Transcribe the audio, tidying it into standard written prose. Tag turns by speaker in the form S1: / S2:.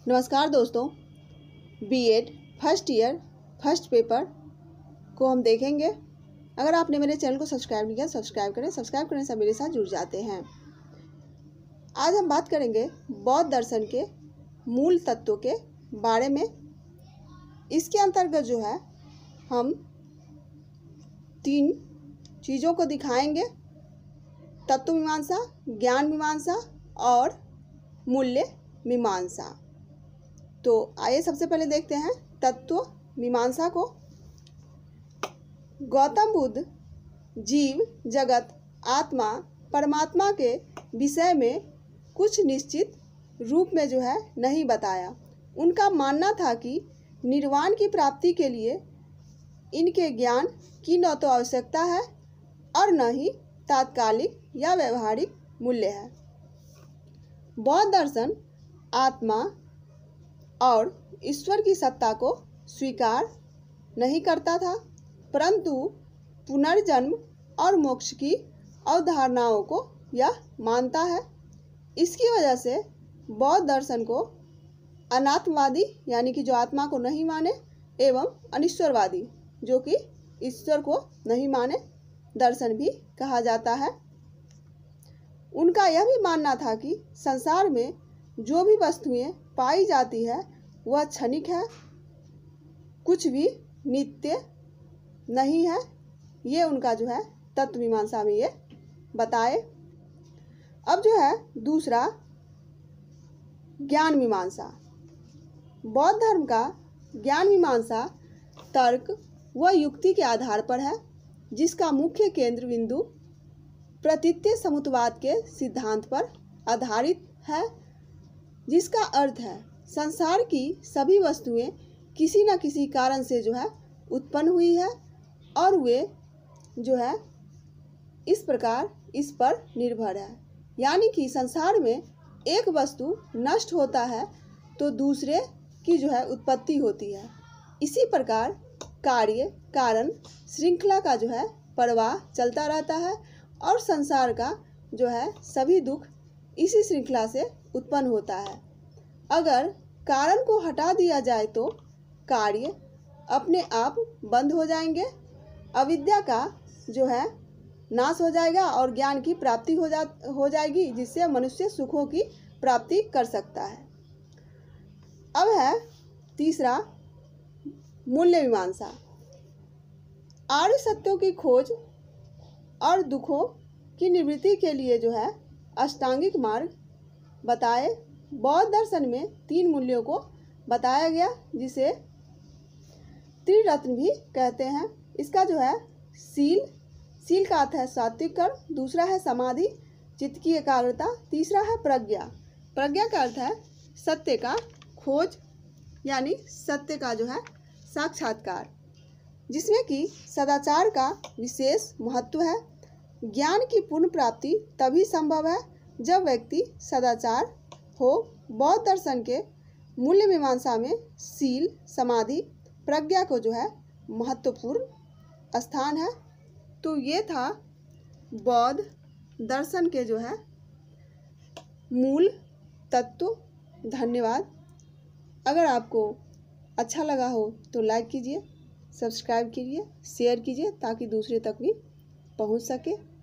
S1: नमस्कार दोस्तों, BEd first year first paper को हम देखेंगे। अगर आपने मेरे चैनल को सब्सक्राइब नहीं किया, सब्सक्राइब करें। सब्सक्राइब करने से मेरे साथ जुड़ जाते हैं। आज हम बात करेंगे बौद्ध दर्शन के मूल तत्वों के बारे में। इसके अंतर्गत जो है हम 3 चीज़ों को दिखाएंगे: तत्व मीमांसा, ज्ञान मीमांसा और मूल्य मीमांसा। तो आइए सबसे पहले देखते हैं तत्व मीमांसा को। गौतम बुद्ध जीव, जगत, आत्मा, परमात्मा के विषय में कुछ निश्चित रूप में जो है नहीं बताया। उनका मानना था कि निर्वाण की प्राप्ति के लिए इनके ज्ञान की न तो आवश्यकता है और न ही तात्कालिक या व्यवहारिक मूल्य है। बौद्ध दर्शन आत्मा और ईश्वर की सत्ता को स्वीकार नहीं करता था, परंतु पुनर्जन्म और मोक्ष की अवधारणाओं को यह मानता है। इसकी वजह से बौद्ध दर्शन को अनात्मवादी यानी कि जो आत्मा को नहीं माने, एवं अनीश्वरवादी जो कि ईश्वर को नहीं माने दर्शन भी कहा जाता है। उनका यह भी मानना था कि संसार में जो भी वस्तुएं पाई जाती है वह क्षणिक है, कुछ भी नित्य नहीं है। ये उनका जो है तत्व मीमांसा में ये बताए। अब जो है दूसरा ज्ञान मीमांसा। बौद्ध धर्म का ज्ञान मीमांसा तर्क व युक्ति के आधार पर है, जिसका मुख्य केंद्र बिंदु प्रतीत्य समुत्तवाद के सिद्धांत पर आधारित है, जिसका अर्थ है संसार की सभी वस्तुएं किसी न किसी कारण से जो है उत्पन्न हुई है और वे जो है इस प्रकार इस पर निर्भर है। यानी कि संसार में एक वस्तु नष्ट होता है तो दूसरे की जो है उत्पत्ति होती है। इसी प्रकार कार्य कारण श्रृंखला का जो है प्रवाह चलता रहता है और संसार का जो है सभी दुख इसी श्रृंखला से उत्पन्न होता है। अगर कारण को हटा दिया जाए तो कार्य अपने आप बंद हो जाएंगे, अविद्या का जो है नाश हो जाएगा और ज्ञान की प्राप्ति हो जाएगी, जिससे मनुष्य सुखों की प्राप्ति कर सकता है। अब है तीसरा मूल्य मीमांसा। आर्य सत्यों की खोज और दुखों की निवृत्ति के लिए जो है अष्टांगिक मार्ग बताए। बौद्ध दर्शन में 3 मूल्यों को बताया गया, जिसे त्रिरत्न भी कहते हैं। इसका जो है सील का अर्थ है सात्विक कर्म, दूसरा है समाधि चित्त की एकाग्रता, तीसरा है प्रज्ञा का अर्थ है सत्य का खोज यानी सत्य का जो है साक्षात्कार, जिसमें कि सदाचार का विशेष महत्व है। ज्ञान की पूर्ण प्राप्ति तभी संभव है जब व्यक्ति सदाचार हो। बौद्ध दर्शन के मूल्य मीमांसा में सील, समाधि, प्रज्ञा को जो है महत्वपूर्ण स्थान है। तो ये था बौद्ध दर्शन के जो है मूल तत्व। धन्यवाद। अगर आपको अच्छा लगा हो तो लाइक कीजिए, सब्सक्राइब कीजिए, शेयर कीजिए ताकि दूसरे तक भी पहुंच सके।